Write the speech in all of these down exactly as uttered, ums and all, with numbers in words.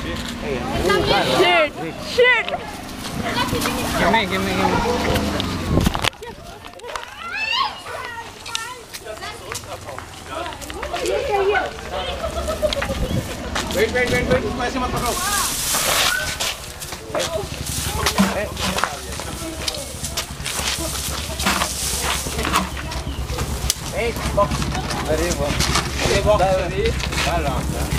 Shit! Shit! Give me, give me, give me. Wait, wait, wait, wait. ऐसे मत पकड़ो. Hey, box. अरे वाह. अरे box. Salah.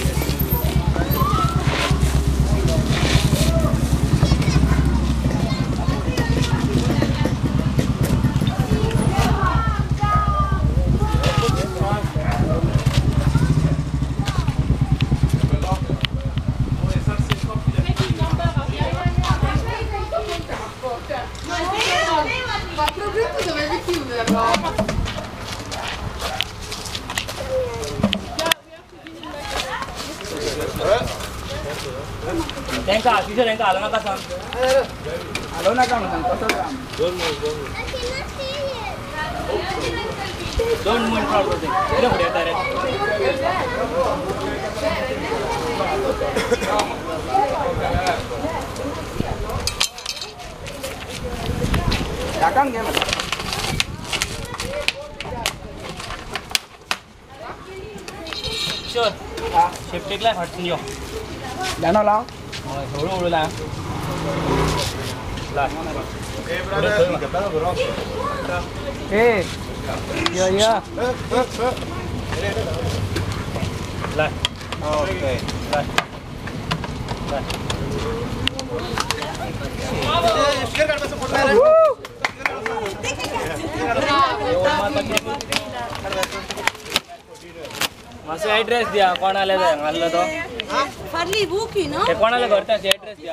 Tengka, bisa tengka, alam nak kasam. Alam nak kasam, kasam kasam. Don't move, don't move. Don't move in front of them. Tidak boleh tarik. Akan game. Sure. Ah, shift iklan hurts you. Jangan lang. Ulo ulo lang. Lah. Hey, brother. Hey. Yeah, yeah. Lah. Okay. Lah. Lah. Share कर बस photo ले masih address dia, kau nak lihat yang Allah tu? Farli buki, no? Kau nak lihat kertas address dia.